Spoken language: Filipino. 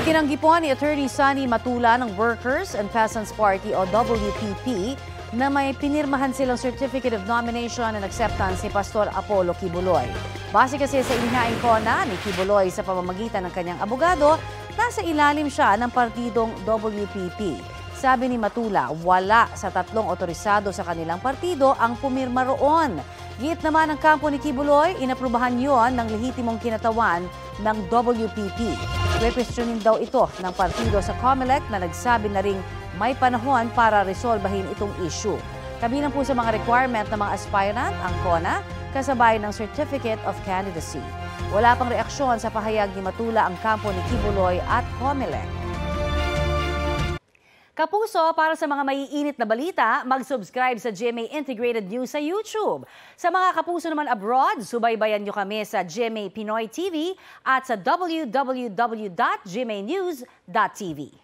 Itinanggi po ni Attorney Sunny Matula ng Workers and Peasants Party o WPP na may pinirmahan silang Certificate of Nomination and Acceptance ni Pastor Apollo Kibuloy. Base kasi sa inihain ko na ni Kibuloy sa pamamagitan ng kanyang abogado, nasa ilalim siya ng partidong WPP. Sabi ni Matula, wala sa tatlong otorisado sa kanilang partido ang pumirma roon. Giit naman ng kampo ni Kibuloy, inaprubahan yon ng lehitimong kinatawan ng WPP. Re-questionin daw ito ng partido sa COMELEC na nagsabi na ring may panahon para resolbahin itong issue. Kabilang po sa mga requirement ng mga aspirant ang CONA, kasabay ng Certificate of Candidacy. Wala pang reaksyon sa pahayag ni Matula ang kampo ni Kibuloy at COMELEC. Kapuso, para sa mga maiinit na balita, mag-subscribe sa GMA Integrated News sa YouTube. Sa mga kapuso naman abroad, subaybayan nyo kami sa GMA Pinoy TV at sa www.gmanews.tv.